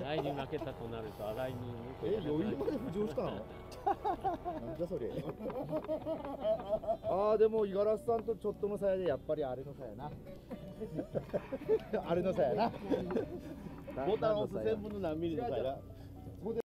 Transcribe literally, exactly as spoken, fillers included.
新井に負けたとなると新井にえ、余裕まで浮上したのなんじゃそれああ、でも五十嵐さんとちょっとの差やで、やっぱりあれの差やなあれの差やなボタン押すせんぶんの何ミリの差やな。